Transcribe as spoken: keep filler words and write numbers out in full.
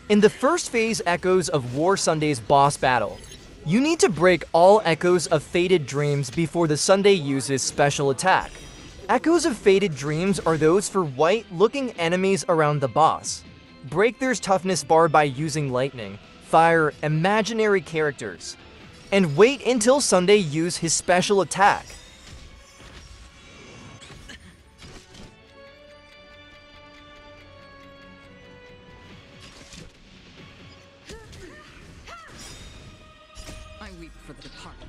In the first phase echoes of War Sunday's boss battle, you need to break all echoes of Faded Dreams before the Sunday uses special attack. Echoes of Faded Dreams are those for white-looking enemies around the boss. Break their toughness bar by using lightning, fire, imaginary characters, and wait until Sunday use his special attack. I weep for the departed.